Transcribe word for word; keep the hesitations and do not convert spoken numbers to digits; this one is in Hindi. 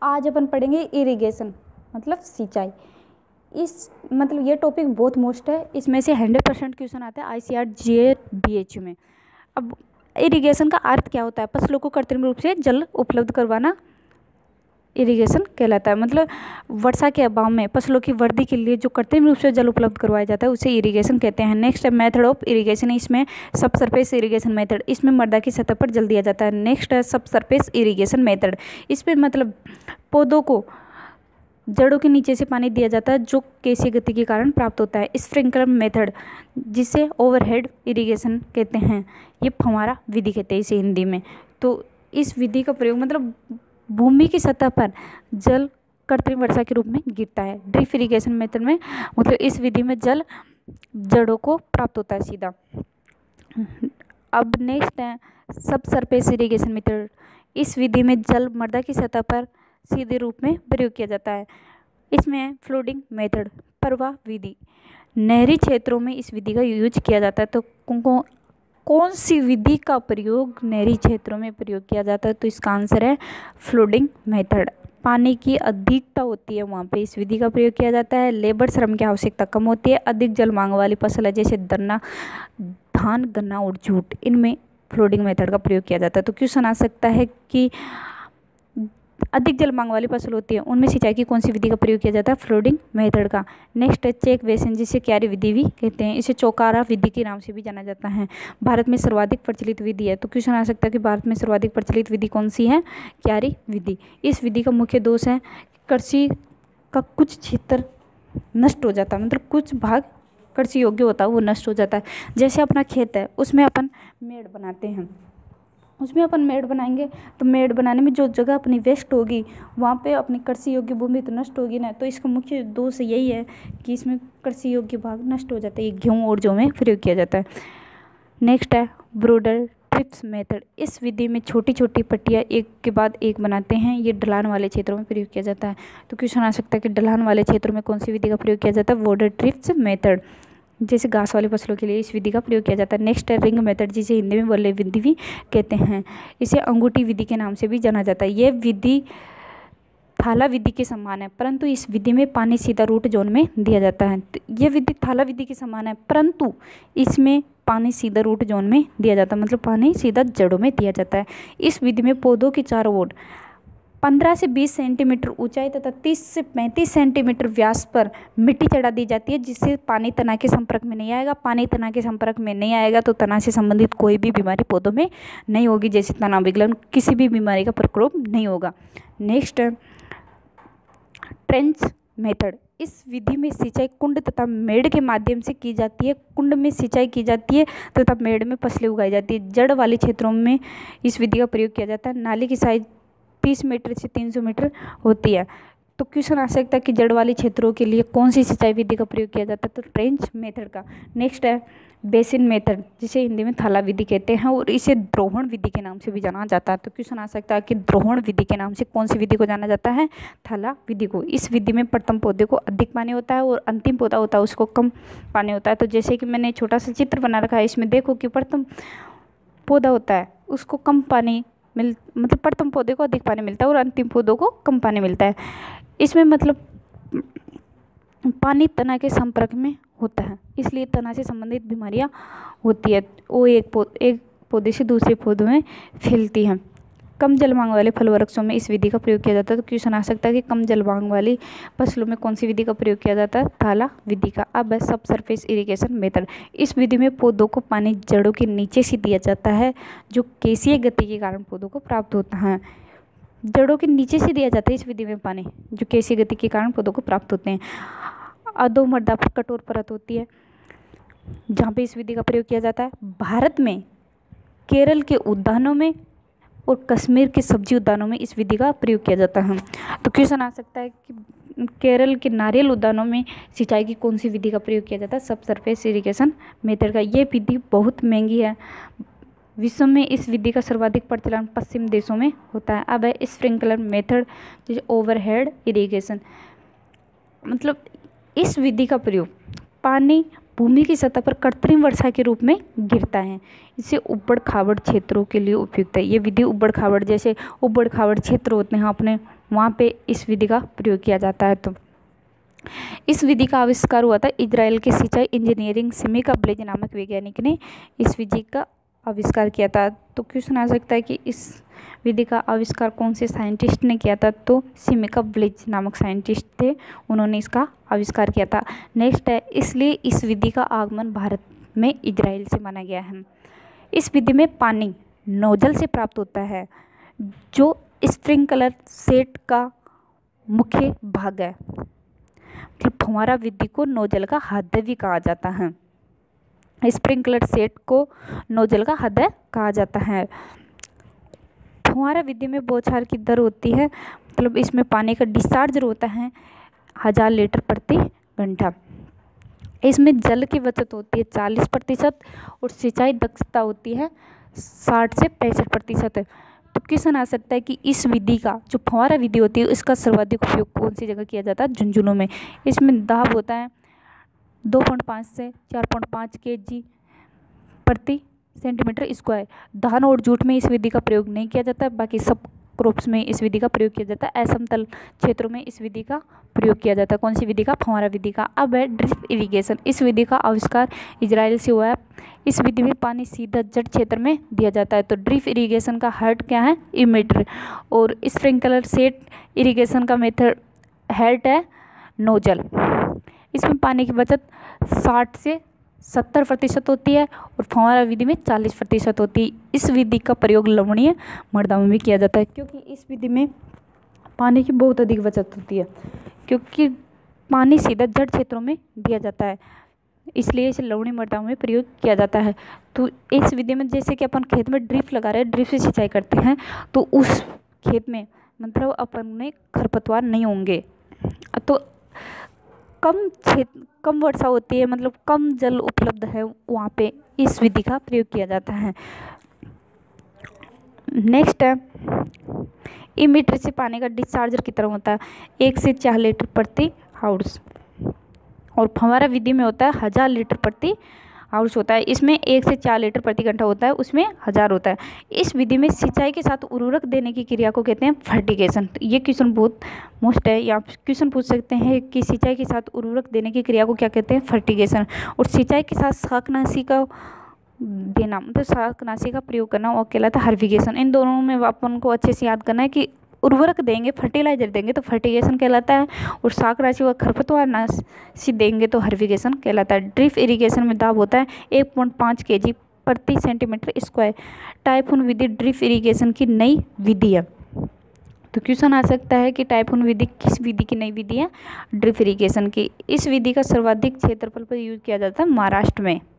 आज अपन पढ़ेंगे इरिगेशन मतलब सिंचाई। इस मतलब ये टॉपिक बहुत मोस्ट है, इसमें से हंड्रेड परसेंट क्वेश्चन आता है I C R G A B H U में। अब इरिगेशन का अर्थ क्या होता है? फसलों को कृत्रिम रूप से जल उपलब्ध करवाना इरिगेशन कहलाता है। मतलब वर्षा के अभाव में फसलों की वृद्धि के लिए जो कृत्रिम रूप से जल उपलब्ध करवाया जाता है उसे इरिगेशन कहते हैं। नेक्स्ट है मेथड ऑफ इरिगेशन, इसमें सब सरफेस इरिगेशन मेथड, इसमें मृदा की सतह पर जल दिया जाता है। नेक्स्ट है सब सरफेस इरिगेशन मेथड, इसमें मतलब पौधों को जड़ों के नीचे से पानी दिया जाता है जो केसीय गति के कारण प्राप्त होता है। स्प्रिंकलर मेथड जिसे ओवरहेड इरिगेशन कहते हैं, ये फव्वारा विधि कहते हैं इसे हिंदी में। तो इस विधि का प्रयोग मतलब भूमि की सतह पर जल कृत्रिम वर्षा के रूप में गिरता है। ड्रिप इरिगेशन मेथड में मतलब इस विधि में जल जड़ों को प्राप्त होता है सीधा। अब नेक्स्ट है सब सरफेस इरिगेशन मेथड, इस विधि में जल मृदा की सतह पर सीधे रूप में प्रयोग किया जाता है। इसमें फ्लोडिंग मेथड, प्रवाह विधि, नहरी क्षेत्रों में इस विधि का यूज किया जाता है। तो कौन कौन सी विधि का प्रयोग नहरी क्षेत्रों में प्रयोग किया जाता है? तो इसका आंसर है फ्लोडिंग मेथड। पानी की अधिकता होती है वहाँ पे इस विधि का प्रयोग किया जाता है। लेबर श्रम की आवश्यकता कम होती है। अधिक जल मांग वाली फसल है जैसे गन्ना, धान, गन्ना और जूट, इनमें फ्लोडिंग मेथड का प्रयोग किया जाता है। तो क्वेश्चन आ सकता है कि अधिक जल मांग वाली फसल होती है उनमें सिंचाई की कौन सी विधि का प्रयोग किया जाता है? फ्लोडिंग मेथड का। नेक्स्ट है चेक बेसिन जिसे क्यारी विधि भी कहते हैं, इसे चौकारा विधि के नाम से भी जाना जाता है। भारत में सर्वाधिक प्रचलित विधि है। तो क्वेश्चन आ सकता है कि भारत में सर्वाधिक प्रचलित विधि कौन सी है? क्यारी विधि। इस विधि का मुख्य दोष है कृषि का कुछ क्षेत्र नष्ट हो जाता है, मतलब कुछ भाग कृषि योग्य होता है वो नष्ट हो जाता है। जैसे अपना खेत है उसमें अपन मेड़ बनाते हैं, उसमें अपन मेड़ बनाएंगे तो मेड़ बनाने में जो जगह अपनी वेस्ट होगी वहाँ पे अपनी कृषि योग्य भूमि तो नष्ट होगी ना। तो इसका मुख्य दोष यही है कि इसमें कृषि योग्य भाग नष्ट हो जाता है। ये गेहूँ और जौ में प्रयोग किया जाता है। नेक्स्ट है ब्रोडर ट्रिप्स मेथड, इस विधि में छोटी छोटी पट्टियाँ एक के बाद एक बनाते हैं, ये ढलान वाले क्षेत्रों में प्रयोग किया जाता है। तो क्वेश्चन आ सकता है कि ढलान वाले क्षेत्रों में कौन सी विधि का प्रयोग किया जाता है? ब्रोडर ट्रिप्स मेथड, जैसे घास वाली फसलों के लिए इस विधि का प्रयोग किया जाता है। नेक्स्ट है रिंग मेथड जिसे हिंदी में वलय विधि भी कहते हैं, इसे अंगूठी विधि के नाम से भी जाना जाता है। यह विधि थाला विधि के समान है परंतु इस विधि में पानी सीधा रूट जोन में दिया जाता है। तो यह विधि थाला विधि के समान है परंतु इसमें पानी सीधा रूट जोन में दिया जाता है, मतलब पानी सीधा जड़ों में दिया जाता है। इस विधि में पौधों की चारों ओर पंद्रह से बीस सेंटीमीटर ऊंचाई तथा तीस से पैंतीस सेंटीमीटर व्यास पर मिट्टी चढ़ा दी जाती है जिससे पानी तना के संपर्क में नहीं आएगा। पानी तना के संपर्क में नहीं आएगा तो तना से संबंधित कोई भी बीमारी पौधों में नहीं होगी, जैसे तना विगलन, किसी भी बीमारी का प्रकोप नहीं होगा। नेक्स्ट ट्रेंच मेथड, इस विधि में सिंचाई कुंड तथा मेड़ के माध्यम से की जाती है। कुंड में सिंचाई की जाती है तथा मेड़ में फसलें उगाई जाती है। जड़ वाले क्षेत्रों में इस विधि का प्रयोग किया जाता है। नाली की साइज तीस मीटर से तीन सौ मीटर होती है। तो क्वेश्चन आ सकता है कि जड़ वाले क्षेत्रों के लिए कौन सी सिंचाई विधि का प्रयोग किया जाता है? तो ट्रेंच मेथड का। नेक्स्ट है बेसिन मेथड जिसे हिंदी में थाला विधि कहते हैं और इसे द्रोहण विधि के नाम से भी जाना जाता है। तो क्वेश्चन आ सकता है कि द्रोहण विधि के नाम से कौन सी विधि को जाना जाता है? थाला विधि को। इस विधि में प्रथम पौधे को अधिक पानी होता है और अंतिम पौधा होता है उसको कम पानी होता है। तो जैसे कि मैंने छोटा सा चित्र बना रखा है, इसमें देखो कि प्रथम पौधा होता है उसको कम पानी मिल मतलब प्रथम पौधे को अधिक पानी मिलता है और अंतिम पौधों को कम पानी मिलता है। इसमें मतलब पानी तना के संपर्क में होता है इसलिए तना से संबंधित बीमारियां होती है, वो एक पौधे एक पौधे से दूसरे पौधों में फैलती हैं। कम जल मांग वाले फल वृक्षों में इस विधि का प्रयोग किया जाता है। तो क्वेश्चन आ सकता है कि कम जल मांग वाली फसलों में कौन सी विधि का प्रयोग किया जाता है? थाला विधि का। अब है सब सरफेस इरिगेशन मेथड, इस विधि में पौधों को पानी जड़ों के नीचे से दिया जाता है जो केसीय गति के कारण पौधों को प्राप्त होता है। जड़ों के नीचे से दिया जाता है इस विधि में पानी जो केसीय गति के कारण पौधों को प्राप्त होते हैं। अधोमृदा पर कठोर परत होती है जहाँ पे इस विधि का प्रयोग किया जाता है। भारत में केरल के उद्यानों में और कश्मीर के सब्जी उद्यानों में इस विधि का प्रयोग किया जाता है। तो क्वेश्चन आ सकता है कि केरल के नारियल उद्यानों में सिंचाई की कौन सी विधि का प्रयोग किया जाता है? सब सरफेस इरिगेशन मेथड का। ये विधि बहुत महंगी है, विश्व में इस विधि का सर्वाधिक प्रचलन पश्चिम देशों में होता है। अब है स्प्रिंकलर मेथड जैसे ओवरहेड इरिगेशन, मतलब इस विधि का प्रयोग पानी भूमि की सतह पर कृत्रिम वर्षा के रूप में गिरता है। इसे उबड़ खाबड़ क्षेत्रों के लिए उपयुक्त है। ये विधि उबड़ खाबड़, जैसे उबड़ खाबड़ क्षेत्र होते हैं अपने, वहाँ पे इस विधि का प्रयोग किया जाता है। तो इस विधि का आविष्कार हुआ था इजराइल के सिंचाई इंजीनियरिंग सिमिका ब्लेज नामक वैज्ञानिक ने इस विधि का आविष्कार किया था। तो क्वेश्चन आ सकता है कि इस विधि का आविष्कार कौन से साइंटिस्ट ने किया था, तो सिमिका ब्लेज नामक साइंटिस्ट थे, उन्होंने इसका आविष्कार किया था। नेक्स्ट है, इसलिए इस विधि का आगमन भारत में इजराइल से माना गया है। इस विधि में पानी नोजल से प्राप्त होता है, जो स्प्रिंकलर सेट का मुख्य भाग है। मतलब फुहारा विधि को नोजल का हृदय भी कहा जाता है। स्प्रिंकलर सेट को नोजल का हृदय कहा जाता है। फुहारा विधि में बौछार की दर होती है, मतलब इसमें पानी का डिस्चार्ज होता है हजार लीटर प्रति घंटा। इसमें जल की बचत होती है चालीस प्रतिशत और सिंचाई दक्षता होती है साठ से पैंसठ प्रतिशत। तो क्वेश्चन आ सकता है कि इस विधि का, जो फुहारा विधि होती है, इसका सर्वाधिक उपयोग कौन सी जगह किया जाता है? झुंझुनू में। इसमें दाब होता है दो पॉइंट पाँच से चार पॉइंट पाँच के जी प्रति सेंटीमीटर स्क्वायर। धान और जूट में इस विधि का प्रयोग नहीं किया जाता, बाकी सब क्रॉप्स में इस विधि का प्रयोग किया जाता है। असमतल क्षेत्रों में इस विधि का प्रयोग किया जाता है। कौन सी विधि का? फुहारा विधि का। अब है ड्रिप इरिगेशन। इस विधि का आविष्कार इजराइल से हुआ है। इस विधि में पानी सीधा जड़ क्षेत्र में दिया जाता है। तो ड्रिप इरिगेशन का हेड क्या है? इमीटर। और स्प्रिंकलर सेट इरिगेशन का मेथड हेड है नोजल। इसमें पानी की बचत साठ से सत्तर प्रतिशत होती है और फुहारा विधि में चालीस प्रतिशत होती है। इस विधि का प्रयोग लवणीय मृदा में भी किया जाता है, क्योंकि इस विधि में पानी की बहुत अधिक बचत होती है, क्योंकि पानी सीधा जड़ क्षेत्रों में दिया जाता है, इसलिए इसे लवणीय मृदा में प्रयोग किया जाता है। तो इस विधि में जैसे कि अपन खेत में ड्रिप लगा रहे हैं, ड्रिप से सिंचाई करते हैं, तो उस खेत में मतलब अपन में खरपतवार नहीं होंगे। तो कम क्षेत्र कम वर्षा होती है, मतलब कम जल उपलब्ध है, वहाँ पे इस विधि का प्रयोग किया जाता है। नेक्स्ट है, इमीटर से पानी का डिस्चार्जर की तरह होता है एक से चार लीटर प्रति हाउस, और फुहारा विधि में होता है हजार लीटर प्रति हाउस होता है। इसमें एक से चार लीटर प्रति घंटा होता है, उसमें हजार होता है। इस विधि में सिंचाई के साथ उर्वरक देने की क्रिया को कहते हैं फर्टिगेशन। तो ये क्वेश्चन बहुत मोस्ट है, या क्वेश्चन पूछ सकते हैं कि सिंचाई के साथ उर्वरक देने की क्रिया को क्या कहते हैं? फर्टिगेशन। और सिंचाई के साथ शाकनाशी का देना, मतलब शाकनाशी का प्रयोग करना, वो कहलाता है हर्बिगेशन। इन दोनों में अपन को अच्छे से याद करना है कि उर्वरक देंगे, फर्टिलाइजर देंगे तो फर्टिगेशन कहलाता है, और शाकनाशी व खरपतवार नाशी देंगे तो हर्बिगेशन कहलाता है। ड्रिप इरिगेशन में दाब होता है एक पॉइंट पाँच के जी प्रति सेंटीमीटर स्क्वायर। टाइफून विधि ड्रिप इरिगेशन की नई विधि है। तो क्वेश्चन आ सकता है कि टाइफून विधि किस विधि की नई विधि है? ड्रिप इरिगेशन की। इस विधि का सर्वाधिक क्षेत्रफल पर यूज किया जाता है महाराष्ट्र में।